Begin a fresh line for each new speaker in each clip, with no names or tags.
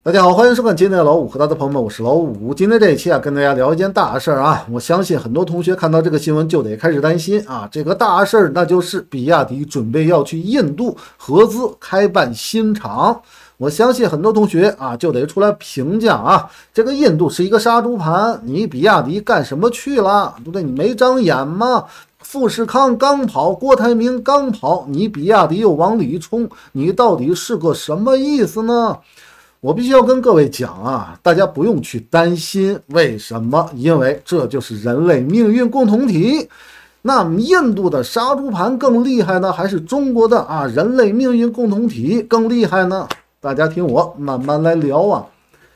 大家好，欢迎收看今天的老五和他的朋友们，我是老五。今天这一期跟大家聊一件大事啊，我相信很多同学看到这个新闻就得开始担心啊，这个大事那就是比亚迪准备要去印度合资开办新厂。我相信很多同学啊就得出来评价啊，这个印度是一个杀猪盘，你比亚迪干什么去了？对不对？你没长眼吗？富士康刚跑，郭台铭刚跑，你比亚迪又往里冲，你到底是个什么意思呢？我必须要跟各位讲啊，大家不用去担心，为什么？因为这就是人类命运共同体。那印度的杀猪盘更厉害呢，还是中国的人类命运共同体更厉害呢？大家听我慢慢来聊啊。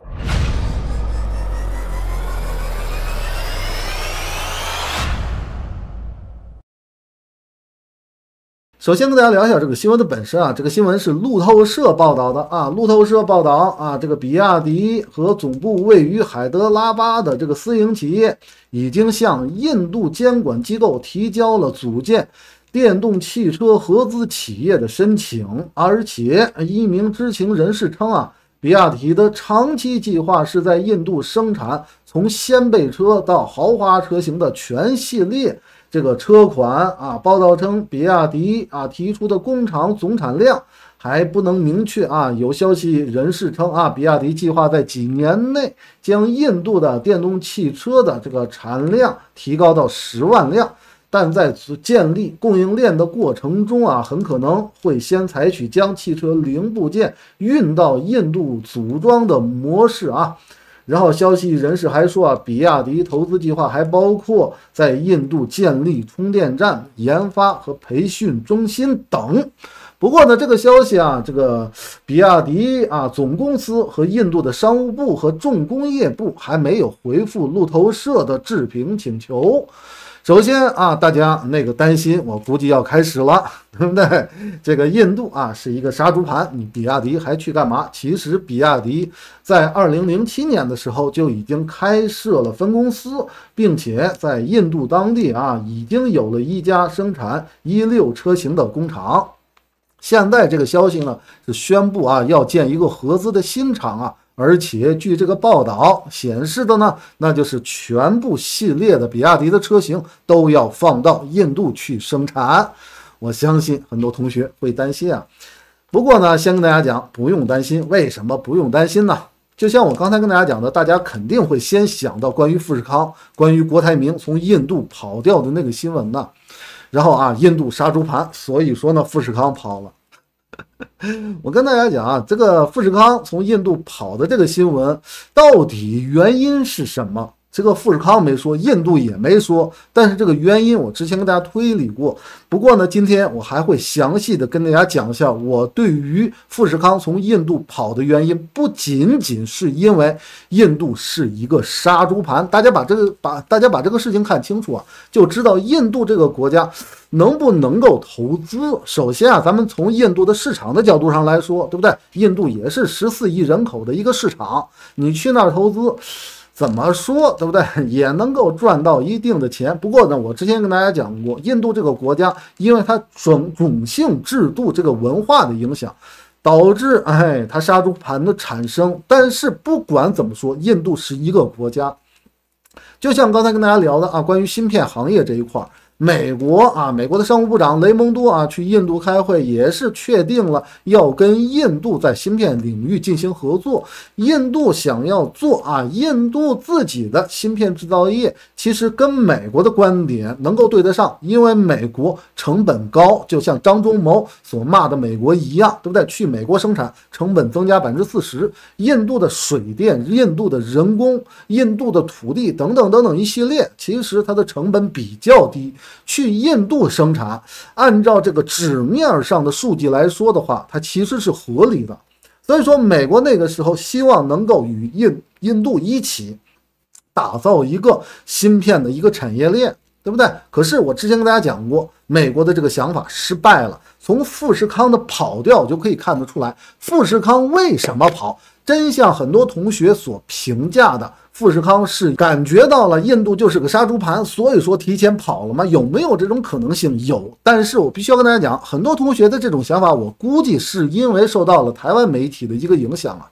首先跟大家聊一下这个新闻的本身啊，这个新闻是路透社报道的啊。路透社报道啊，这个比亚迪和总部位于海德拉巴的这个私营企业已经向印度监管机构提交了组建电动汽车合资企业的申请，而且一名知情人士称啊，比亚迪的长期计划是在印度生产从掀背车到豪华车型的全系列这个车款啊。报道称，比亚迪提出的工厂总产量还不能明确啊。有消息人士称啊，比亚迪计划在几年内将印度的电动汽车的这个产量提高到10万辆，但在建立供应链的过程中啊，很可能会先采取将汽车零部件运到印度组装的模式啊。然后消息人士还说啊，比亚迪投资计划还包括在印度建立充电站、研发和培训中心等。不过呢，这个消息啊，这个比亚迪总公司和印度的商务部和重工业部还没有回复路透社的置评请求。首先啊，大家那个担心，我估计要开始了，对不对？这个印度是一个杀猪盘，你比亚迪还去干嘛？其实比亚迪在2007年的时候就已经开设了分公司，并且在印度当地已经有了一家生产16车型的工厂。现在这个消息呢是宣布要建一个合资的新厂而且据这个报道显示的呢，那就是全部系列的比亚迪的车型都要放到印度去生产。我相信很多同学会担心不过呢，先跟大家讲，不用担心。为什么不用担心呢？就像我刚才跟大家讲的，大家肯定会先想到关于富士康、关于郭台铭从印度跑掉的那个新闻呢。然后印度杀猪盘，所以说呢，富士康跑了。我跟大家讲这个富士康从印度跑的这个新闻到底原因是什么？这个富士康没说，印度也没说，但是这个原因我之前跟大家推理过。不过呢，今天我还会详细的跟大家讲一下我对于富士康从印度跑的原因，不仅仅是因为印度是一个杀猪盘，大家把这个事情看清楚就知道印度这个国家能不能够投资。首先咱们从印度的市场的角度上来说，对不对？印度也是14亿人口的一个市场，你去那儿投资怎么说，对不对？也能够赚到一定的钱。不过呢，我之前跟大家讲过，印度这个国家因为它种姓制度这个文化的影响，导致它杀猪盘的产生。但是不管怎么说，印度是一个国家。就像刚才跟大家聊的关于芯片行业这一块，美国的商务部长雷蒙多去印度开会，也是确定了要跟印度在芯片领域进行合作。印度想要做印度自己的芯片制造业，其实跟美国的观点能够对得上，因为美国成本高，就像张忠谋所骂的美国一样，对不对？去美国生产成本增加40%，印度的水电、印度的人工、印度的土地等等等等一系列，其实它的成本比较低。去印度生产，按照这个纸面上的数据来说的话，它其实是合理的。所以说美国那个时候希望能够与印度一起打造一个芯片的一个产业链，对不对？可是我之前跟大家讲过，美国的这个想法失败了。从富士康的跑调就可以看得出来，富士康为什么跑，真像很多同学所评价的，富士康是感觉到了印度就是个杀猪盘，所以说提前跑了吗？有没有这种可能性？有，但是我必须要跟大家讲，很多同学的这种想法，我估计是因为受到了台湾媒体的一个影响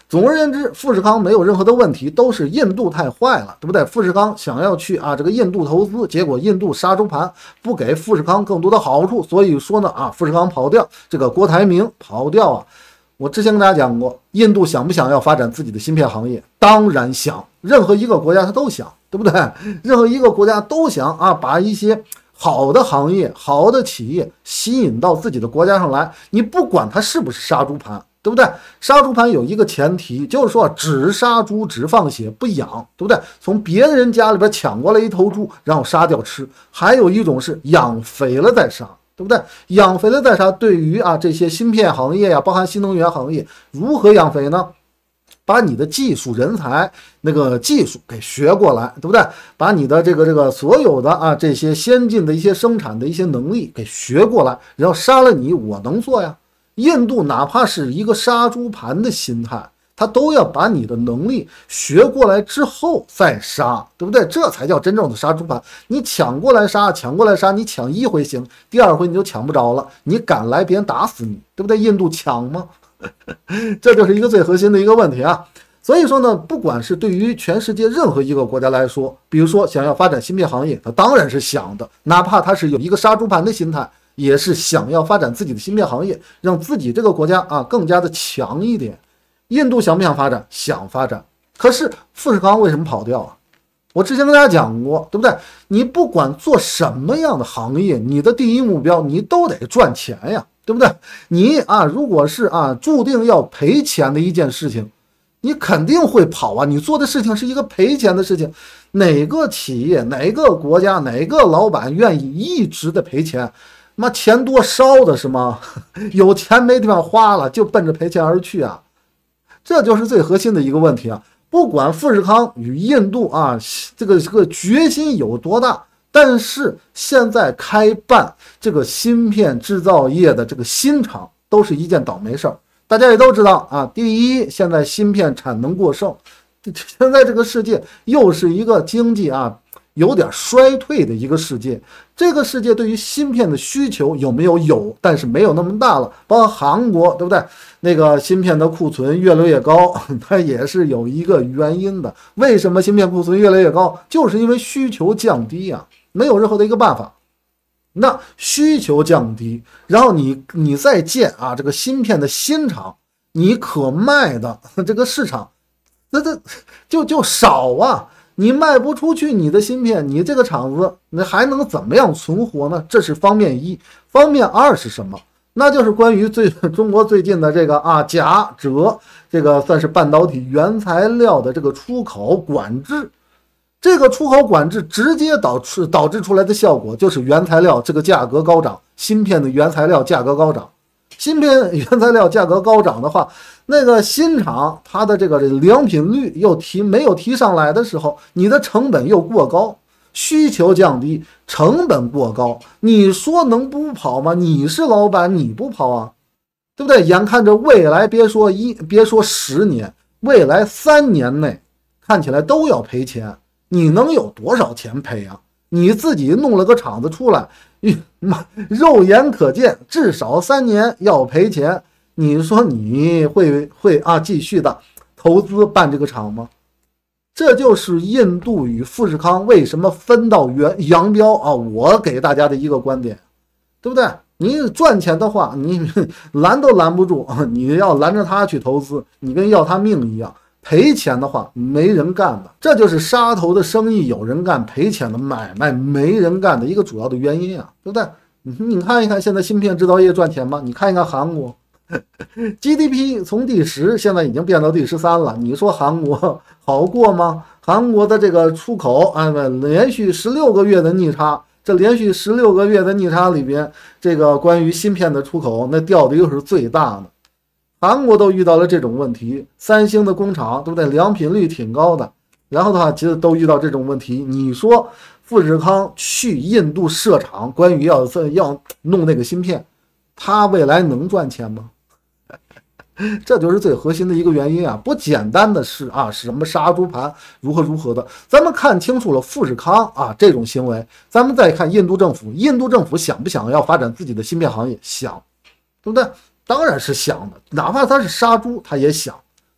总而言之，富士康没有任何的问题，都是印度太坏了，对不对？富士康想要去这个印度投资，结果印度杀猪盘，不给富士康更多的好处，所以说呢富士康跑掉，这个郭台铭跑掉啊。我之前跟大家讲过，印度想不想要发展自己的芯片行业？当然想，任何一个国家他都想，对不对？任何一个国家都想把一些好的行业、好的企业吸引到自己的国家上来。你不管它是不是杀猪盘，对不对？杀猪盘有一个前提，就是说只杀猪只放血不养，对不对？从别人家里边抢过来一头猪，然后杀掉吃。还有一种是养肥了再杀，对不对？养肥了再杀，对于这些芯片行业呀，包含新能源行业，如何养肥呢？把你的技术人才那个技术给学过来，对不对？把你的这个所有的这些先进的一些生产的一些能力给学过来，然后杀了你，我能做呀。印度哪怕是一个杀猪盘的心态，他都要把你的能力学过来之后再杀，对不对？这才叫真正的杀猪盘。你抢过来杀，抢过来杀，你抢一回行，第二回你就抢不着了，你敢来别人打死你，对不对？印度抢吗？这就是一个最核心的一个问题啊。所以说呢，不管是对于全世界任何一个国家来说，比如说想要发展芯片行业，他当然是想的，哪怕他是有一个杀猪盘的心态，也是想要发展自己的芯片行业，让自己这个国家更加的强一点。印度想不想发展？想发展。可是富士康为什么跑掉啊？我之前跟大家讲过，对不对？你不管做什么样的行业，你的第一目标你都得赚钱呀，对不对？你如果是注定要赔钱的一件事情，你肯定会跑啊。你做的事情是一个赔钱的事情，哪个企业、哪个国家、哪个老板愿意一直的赔钱？妈，钱多烧的是吗？有钱没地方花了，就奔着赔钱而去啊。这就是最核心的一个问题啊！不管富士康与印度这个决心有多大，但是现在开办这个芯片制造业的这个新厂都是一件倒霉事儿。大家也都知道第一，现在芯片产能过剩，现在这个世界又是一个经济有点衰退的一个世界。这个世界对于芯片的需求有没有？有，但是没有那么大了。包括韩国，对不对？那个芯片的库存越来越高，它也是有一个原因的。为什么芯片库存越来越高？就是因为需求降低没有任何的一个办法。那需求降低，然后你再建这个芯片的新厂，你可卖的这个市场那就少你卖不出去你的芯片，你这个厂子那还能怎么样存活呢？这是方面一。方面二是什么？那就是关于中国最近的这个钾锗这个算是半导体原材料的这个出口管制。这个出口管制直接导致出来的效果就是原材料这个价格高涨，芯片的原材料价格高涨。芯片原材料价格高涨的话，那个新厂它的这个良品率又没有提上来的时候，你的成本又过高，需求降低，成本过高，你说能不跑吗？你是老板，你不跑对不对？眼看着未来别说10年，未来3年内看起来都要赔钱，你能有多少钱赔你自己弄了个厂子出来，肉眼可见至少3年要赔钱，你说你会继续的投资办这个厂吗？这就是印度与富士康为什么分道扬镳我给大家的一个观点，对不对？你赚钱的话，你拦都拦不住，你要拦着他去投资，你跟要他命一样。赔钱的话没人干的，这就是杀头的生意有人干，赔钱的买卖没人干的一个主要的原因对不对？你看一看现在芯片制造业赚钱吗？你看一看韩国GDP 从第10现在已经变到第13了，你说韩国好过吗？韩国的这个出口连续16个月的逆差，这连续16个月的逆差里边，这个关于芯片的出口那掉的又是最大的。韩国都遇到了这种问题，三星的工厂对不对？良品率挺高的，然后的话其实都遇到这种问题。你说富士康去印度设厂，关于要弄那个芯片，它未来能赚钱吗？这就是最核心的一个原因不简单的是什么杀猪盘如何的。咱们看清楚了富士康这种行为，咱们再看印度政府，印度政府想不想要发展自己的芯片行业？想，对不对？当然是想的，哪怕他是杀猪他也想。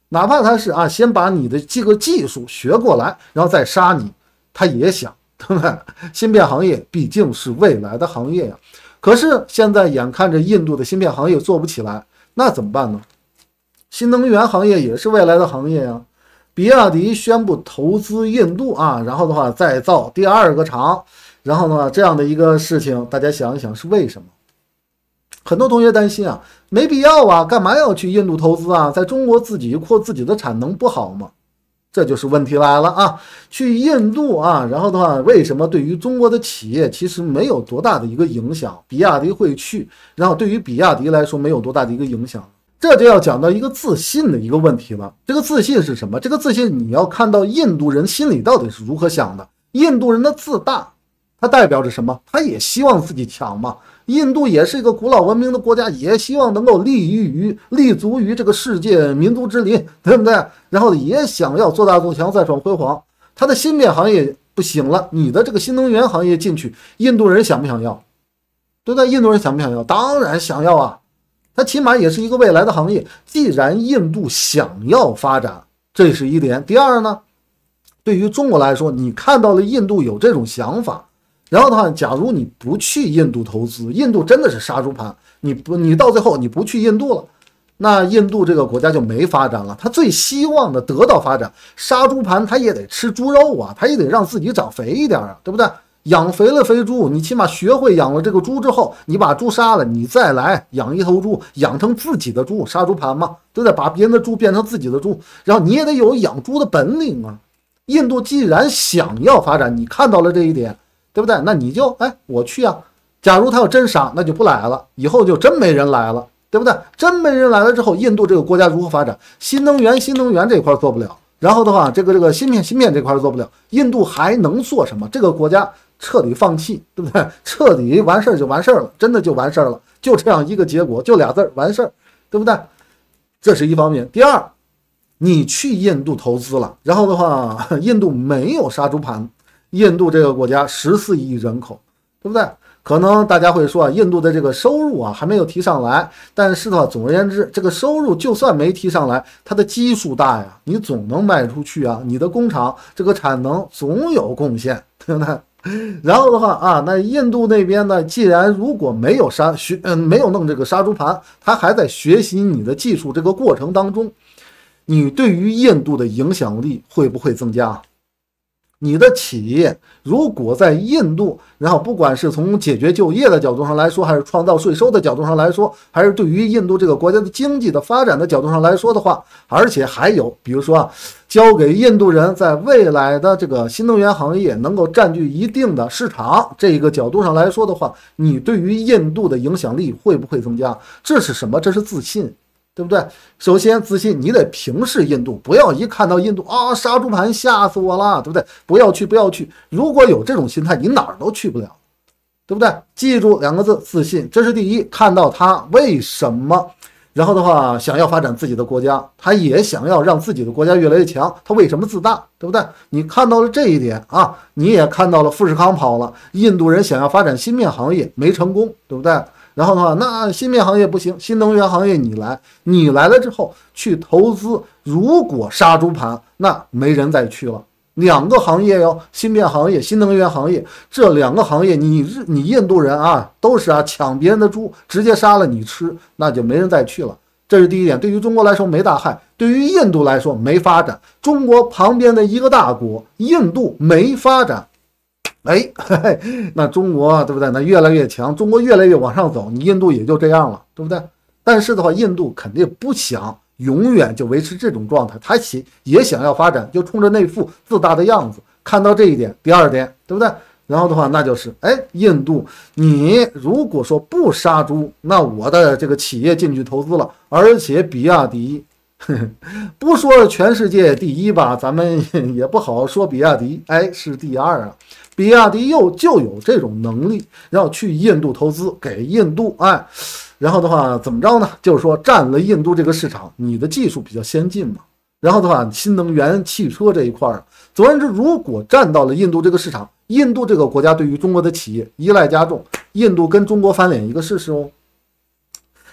哪怕他是先把你的这个技术学过来，然后再杀你，他也想，对不对？芯片行业毕竟是未来的行业呀。可是现在眼看着印度的芯片行业做不起来，那怎么办呢？新能源行业也是未来的行业呀。比亚迪宣布投资印度然后的话再造第2个厂，然后呢这样的一个事情，大家想一想是为什么？很多同学担心没必要干嘛要去印度投资在中国自己扩自己的产能不好吗？这就是问题来了去印度然后的话为什么对于中国的企业其实没有多大的一个影响？比亚迪会去，然后对于比亚迪来说没有多大的一个影响。这就要讲到一个自信的一个问题了。这个自信是什么？这个自信你要看到印度人心里到底是如何想的。印度人的自大，它代表着什么？他也希望自己强嘛。印度也是一个古老文明的国家，也希望能够立足于这个世界民族之林，对不对？然后也想要做大做强，再创辉煌。他的芯片行业不行了，你的这个新能源行业进去，印度人想不想要？对不对？印度人想不想要？当然想要它起码也是一个未来的行业。既然印度想要发展，这是一点。第二呢，对于中国来说，你看到了印度有这种想法，然后的话，假如你不去印度投资，印度真的是杀猪盘，你到最后你不去印度了，那印度这个国家就没发展了。他最希望的得到发展，杀猪盘他也得吃猪肉他也得让自己长肥一点对不对？养肥了肥猪，你起码学会养了这个猪之后，你把猪杀了，你再来养一头猪，养成自己的猪，杀猪盘嘛，对不对？把别人的猪变成自己的猪，然后你也得有养猪的本领印度既然想要发展，你看到了这一点，对不对？那你就我去假如他要真杀，那就不来了，以后就真没人来了，对不对？真没人来了之后，印度这个国家如何发展？新能源这块做不了，然后的话，这个芯片这块做不了，印度还能做什么？这个国家彻底放弃，对不对？彻底完事儿就完事儿了，真的就完事儿了，就这样一个结果，就俩字儿完事儿，对不对？这是一方面。第二，你去印度投资了，然后的话，印度没有杀猪盘，印度这个国家14亿人口，对不对？可能大家会说印度的这个收入还没有提上来，但是的话，总而言之，这个收入就算没提上来，它的基数大呀，你总能卖出去你的工厂这个产能总有贡献，对不对？然后的话那印度那边呢，既然如果没有没有弄这个杀猪盘，他还在学习你的技术这个过程当中，你对于印度的影响力会不会增加？你的企业如果在印度，然后不管是从解决就业的角度上来说，还是创造税收的角度上来说，还是对于印度这个国家的经济的发展的角度上来说的话，而且还有比如说交给印度人在未来的这个新能源行业能够占据一定的市场，这个角度上来说的话，你对于印度的影响力会不会增加？这是什么？这是自信，对不对？首先自信，你得平视印度，不要一看到印度杀猪盘吓死我了，对不对？不要去。如果有这种心态，你哪儿都去不了，对不对？记住2个字，自信，这是第一。看到他为什么，然后的话想要发展自己的国家，他也想要让自己的国家越来越强，他为什么自大，对不对？你看到了这一点你也看到了富士康跑了，印度人想要发展芯片行业没成功，对不对？然后的话，那芯片行业不行，新能源行业你来了之后去投资，如果杀猪盘，那没人再去了。2个行业芯片行业、新能源行业，这2个行业你印度人都是抢别人的猪，直接杀了你吃，那就没人再去了。这是第一点，对于中国来说没大害，对于印度来说没发展。中国旁边的一个大国，印度没发展。那中国对不对？那越来越强，中国越来越往上走，你印度也就这样了，对不对？但是的话，印度肯定不想永远就维持这种状态，他也想要发展，就冲着那副自大的样子。看到这一点，第二点，对不对？然后的话，那就是印度，你如果说不杀猪，那我的这个企业进去投资了，而且比亚迪不说全世界第一吧，咱们也不好说比亚迪是第2比亚迪就有这种能力，然后去印度投资，给印度然后的话怎么着呢？就是说占了印度这个市场，你的技术比较先进嘛。然后的话，新能源汽车这一块总而言之，如果占到了印度这个市场，印度这个国家对于中国的企业依赖加重，印度跟中国翻脸一个试试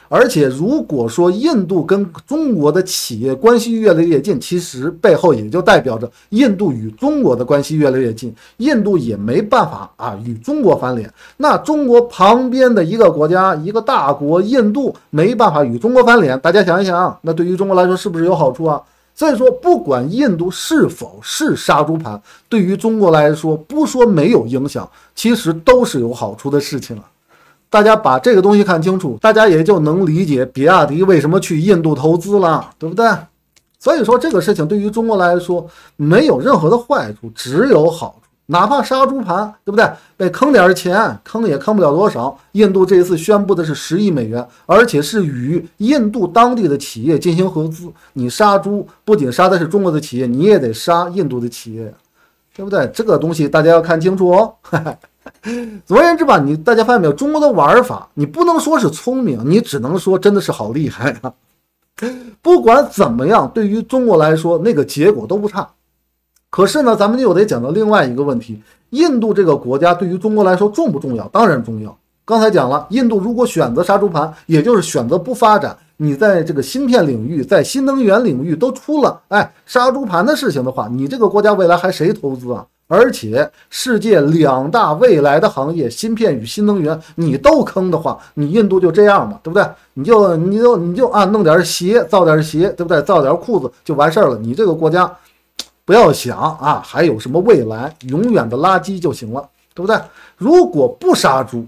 而且如果说印度跟中国的企业关系越来越近，其实背后也就代表着印度与中国的关系越来越近，印度也没办法与中国翻脸。那中国旁边的一个国家，一个大国印度没办法与中国翻脸，大家想一想，那对于中国来说是不是有好处啊？所以说不管印度是否是杀猪盘，对于中国来说不说没有影响，其实都是有好处的事情啊。大家把这个东西看清楚，大家也就能理解比亚迪为什么去印度投资了，对不对？所以说这个事情对于中国来说没有任何的坏处，只有好处。哪怕杀猪盘，对不对？被坑点钱，坑也坑不了多少。印度这一次宣布的是10亿美元，而且是与印度当地的企业进行合资。你杀猪不仅杀的是中国的企业，你也得杀印度的企业，对不对？这个东西大家要看清楚哦。总而言之吧，大家发现没有，中国的玩法你不能说是聪明，你只能说真的是好厉害啊！不管怎么样，对于中国来说那个结果都不差。可是呢，咱们又得讲到另外一个问题，印度这个国家对于中国来说重不重要？当然重要。刚才讲了，印度如果选择杀猪盘，也就是选择不发展，你在这个芯片领域，在新能源领域都出了杀猪盘的事情的话，你这个国家未来还谁投资啊？而且世界2大未来的行业，芯片与新能源，你都坑的话，你印度就这样嘛，对不对？你就弄点鞋，造点鞋，对不对？造点裤子就完事儿了。你这个国家不要想还有什么未来，永远的垃圾就行了，对不对？如果不杀猪，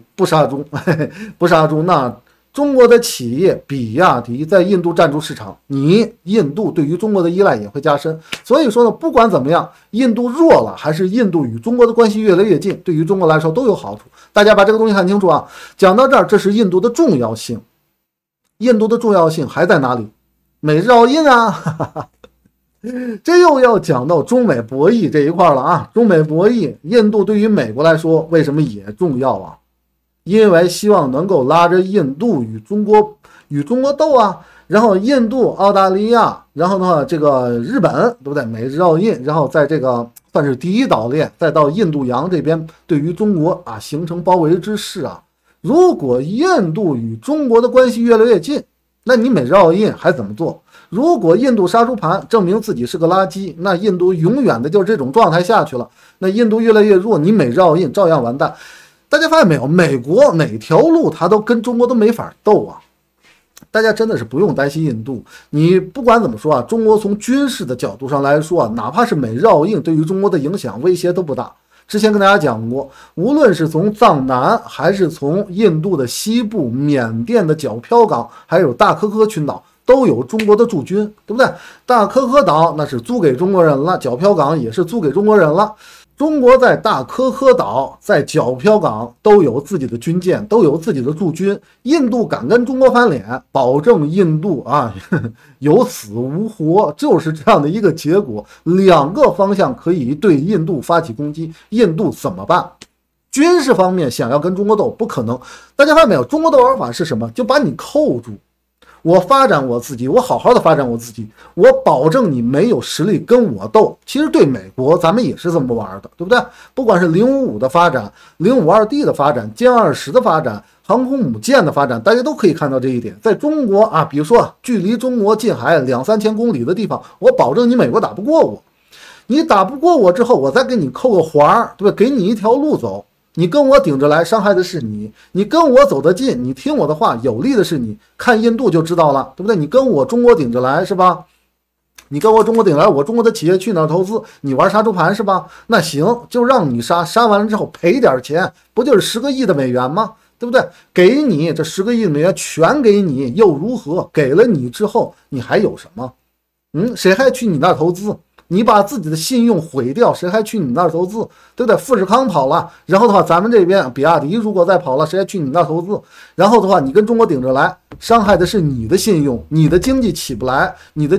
那中国的企业比亚迪在印度占住市场，印度对于中国的依赖也会加深。所以说呢，不管怎么样，印度弱了还是印度与中国的关系越来越近，对于中国来说都有好处。大家把这个东西看清楚啊。讲到这儿，这是印度的重要性。印度的重要性还在哪里？美日澳印啊。这又要讲到中美博弈这一块了啊。中美博弈，印度对于美国来说为什么也重要啊？因为希望能够拉着印度与中国斗啊，然后印度、澳大利亚，然后呢这个日本，对不对？美日澳印，然后在这个算是第一岛链，再到印度洋这边，对于中国形成包围之势啊。如果印度与中国的关系越来越近，那你美日澳印还怎么做？如果印度杀猪盘，证明自己是个垃圾，那印度永远的就这种状态下去了。那印度越来越弱，你美日澳印照样完蛋。大家发现没有，美国哪条路它都跟中国都没法斗啊。大家真的是不用担心印度，你不管怎么说中国从军事的角度上来说哪怕是美日澳印对于中国的影响威胁都不大。之前跟大家讲过，无论是从藏南还是从印度的西部、缅甸的皎漂港，还有大可可群岛，都有中国的驻军，对不对？大可可岛那是租给中国人了，皎漂港也是租给中国人了。中国在大可可岛、在皎漂港都有自己的军舰，都有自己的驻军。印度敢跟中国翻脸，保证印度有死无活，就是这样的一个结果。两个方向可以对印度发起攻击，印度怎么办？军事方面想要跟中国斗不可能。大家发现没有，中国的玩法是什么？就把你扣住。我发展我自己，我好好的发展我自己，我保证你没有实力跟我斗。其实对美国咱们也是这么玩的，对不对？不管是055的发展、052D 的发展、歼20的发展、航空母舰的发展，大家都可以看到这一点。在中国比如说距离中国近海2-3千公里的地方，我保证你美国打不过我。你打不过我之后，我再给你扣个环，对吧？给你一条路走。你跟我顶着来，伤害的是你；你跟我走得近，你听我的话，有利的是你。看印度就知道了，对不对？你跟我中国顶着来是吧？你跟我中国顶来，我中国的企业去哪儿投资？你玩杀猪盘是吧？那行，就让你杀，杀完了之后赔点钱，不就是10个亿的美元吗？对不对？给你这10个亿的美元全给你，又如何？给了你之后，你还有什么？谁还去你那儿投资？你把自己的信用毁掉，谁还去你那儿投资？对不对？富士康跑了，然后的话，咱们这边比亚迪如果再跑了，谁还去你那儿投资？然后的话，你跟中国顶着来，伤害的是你的信用，你的经济起不来，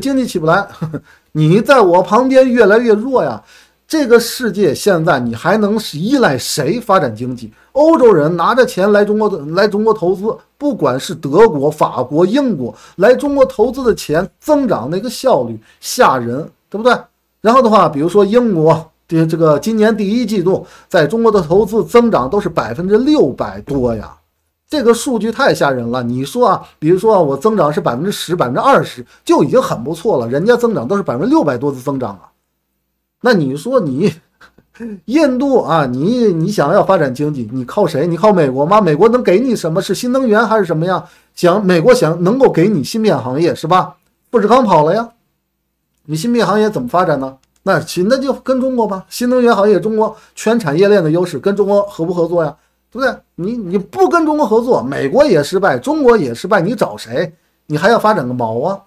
你在我旁边越来越弱呀。这个世界现在你还能依赖谁发展经济？欧洲人拿着钱来中国投资，不管是德国、法国、英国来中国投资的钱增长那个效率吓人，对不对？然后的话，比如说英国这个今年第1季度在中国的投资增长都是600%多呀， 这个数据太吓人了。你说啊，比如说我增长是10%、20%，就已经很不错了，人家增长都是600%多的增长啊。那你说你印度啊，你想要发展经济，你靠谁？你靠美国吗？美国能给你什么？是新能源还是什么呀？美国能够给你芯片行业是吧？富士康跑了呀，你芯片行业怎么发展呢？那就跟中国吧，新能源行业中国全产业链的优势，跟中国合不合作呀？对不对？你不跟中国合作，美国也失败，中国也失败，你找谁？你还要发展个毛啊？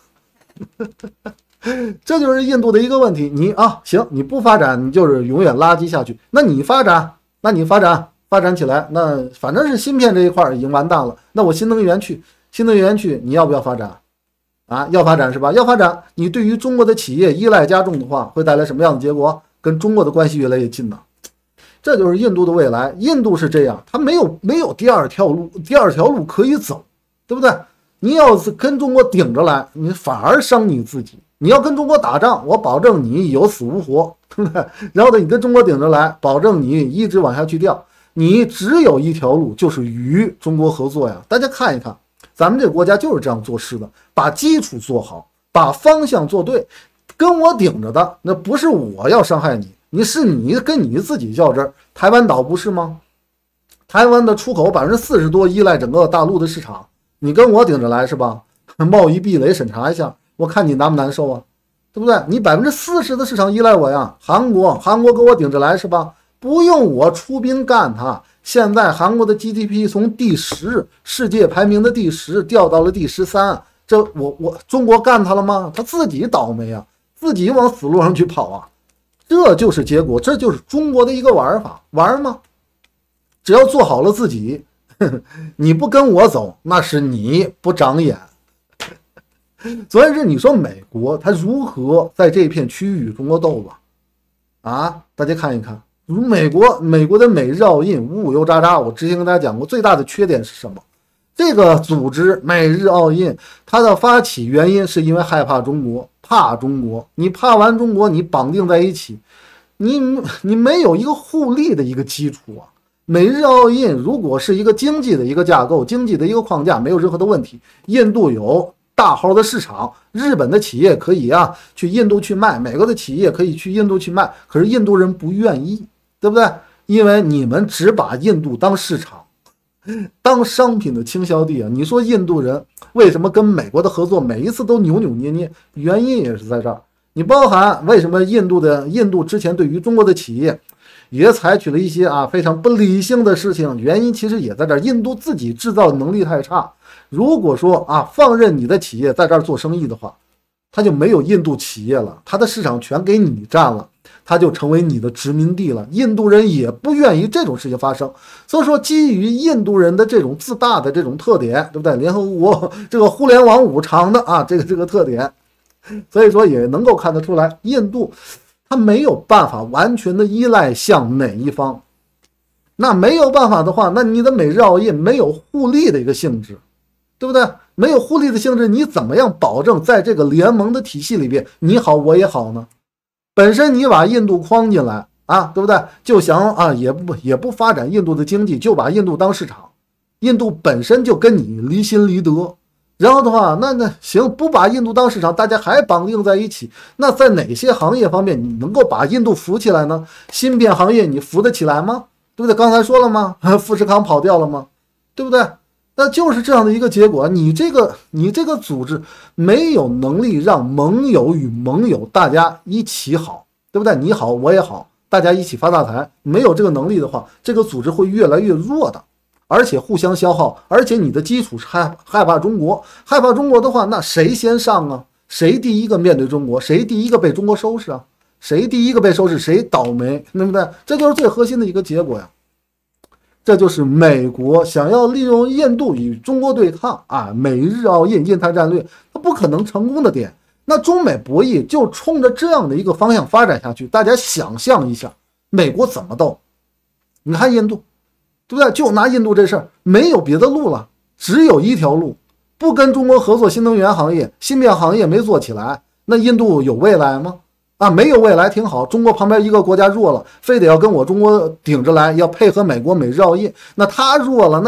这就是印度的一个问题。行，你不发展，你就是永远垃圾下去。那你发展起来，那反正是芯片这一块已经完蛋了。那我新能源去，你要不要发展？要发展是吧？要发展，你对于中国的企业依赖加重的话，会带来什么样的结果？跟中国的关系越来越近呢？这就是印度的未来。印度是这样，它没有第二条路可以走，对不对？你要是跟中国顶着来，你反而伤你自己。你要跟中国打仗，我保证你有死无活，对不对？然后呢，你跟中国顶着来，保证你一直往下去掉。你只有一条路，就是与中国合作呀。大家看一看，咱们这个国家就是这样做事的，把基础做好，把方向做对。跟我顶着的，那不是我要伤害你，是你跟你自己较真儿。台湾岛不是吗？台湾的出口40%多依赖整个大陆的市场，你跟我顶着来是吧？贸易壁垒审查一下，我看你难不难受啊？对不对？你40%的市场依赖我呀。韩国跟我顶着来是吧？不用我出兵干它。现在韩国的 GDP 从第10，世界排名的第10掉到了第13，这我中国干它了吗？他自己倒霉啊，自己往死路上去跑啊。这就是结果，这就是中国的一个玩法。玩吗？只要做好了自己，你不跟我走，那是你不长眼。所以是你说美国它如何在这片区域与中国斗吧？大家看一看，美国的美日澳印五五又渣渣。我之前跟大家讲过，最大的缺点是什么？这个组织美日澳印，它的发起原因是因为害怕中国，怕中国。你怕完中国，你绑定在一起，你没有一个互利的一个基础啊。美日澳印如果是一个经济的一个架构，经济的一个框架，没有任何的问题。印度有大号的市场，日本的企业可以去印度去卖，美国的企业可以去印度去卖，可是印度人不愿意，对不对？因为你们只把印度当市场，当商品的倾销地啊！你说印度人为什么跟美国的合作每一次都扭扭捏捏？原因也是在这儿。你包含为什么印度之前对于中国的企业也采取了一些非常不理性的事情，原因其实也在这儿。印度自己制造能力太差，如果说放任你的企业在这儿做生意的话，它就没有印度企业了，它的市场全给你占了，它就成为你的殖民地了。印度人也不愿意这种事情发生，所以说基于印度人的这种自大的这种特点，对不对？联合国这个互联网五常的这个特点，所以说也能够看得出来，印度它没有办法完全的依赖向哪一方。那没有办法的话，那你的美日澳印没有互利的一个性质，对不对？没有互利的性质，你怎么样保证在这个联盟的体系里边你好我也好呢？本身你把印度框进来对不对？就想也不发展印度的经济，就把印度当市场，印度本身就跟你离心离德。然后的话，那行，不把印度当市场，大家还绑定在一起，那在哪些行业方面你能够把印度扶起来呢？芯片行业你扶得起来吗？对不对？刚才说了吗？富士康跑掉了吗？对不对？那就是这样的一个结果。你这个组织没有能力让盟友与盟友大家一起好，对不对？你好我也好，大家一起发大财。没有这个能力的话，这个组织会越来越弱的，而且互相消耗。而且你的基础是害怕中国，害怕中国的话，那谁先上啊？谁第一个面对中国？谁第一个被中国收拾啊？谁第一个被收拾，谁倒霉，对不对？这就是最核心的一个结果呀。这就是美国想要利用印度与中国对抗美日澳印印太战略，它不可能成功的点。那中美博弈就冲着这样的一个方向发展下去，大家想象一下，美国怎么斗？你看印度，对不对？就拿印度这事儿，没有别的路了，只有一条路，不跟中国合作新能源行业、芯片行业没做起来，那印度有未来吗？没有未来挺好。中国旁边一个国家弱了，非得要跟我中国顶着来，要配合美国美日澳印，那他弱了，那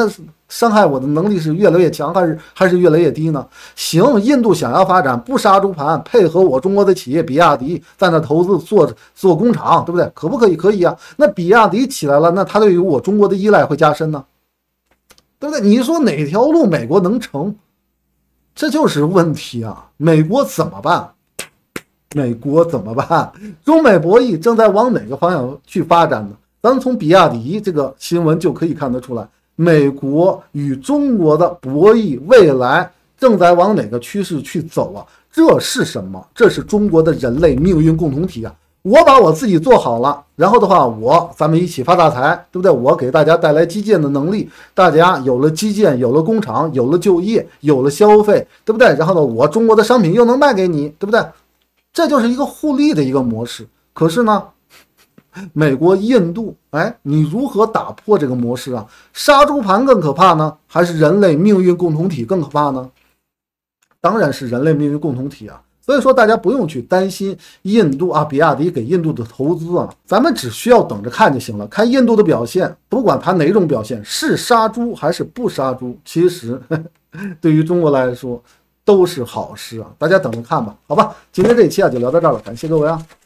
伤害我的能力是越来越强，还是越来越低呢？行，印度想要发展，不杀猪盘，配合我中国的企业比亚迪在那投资做工厂，对不对？可不可以？可以啊。那比亚迪起来了，那它对于我中国的依赖会加深呢，对不对？你说哪条路美国能成？这就是问题啊！美国怎么办？美国怎么办？中美博弈正在往哪个方向去发展呢？咱们从比亚迪这个新闻就可以看得出来，美国与中国的博弈未来正在往哪个趋势去走啊？这是什么？这是中国的人类命运共同体啊！我把我自己做好了，然后的话，咱们一起发大财，对不对？我给大家带来基建的能力，大家有了基建，有了工厂，有了就业，有了消费，对不对？然后呢，我中国的商品又能卖给你，对不对？这就是一个互利的一个模式。可是呢，美国、印度，你如何打破这个模式啊？杀猪盘更可怕呢，还是人类命运共同体更可怕呢？当然是人类命运共同体啊！所以说大家不用去担心印度啊，比亚迪给印度的投资啊，咱们只需要等着看就行了。看印度的表现，不管它哪种表现，是杀猪还是不杀猪，其实对于中国来说都是好事啊！大家等着看吧，好吧？今天这一期就聊到这儿了，感谢各位啊！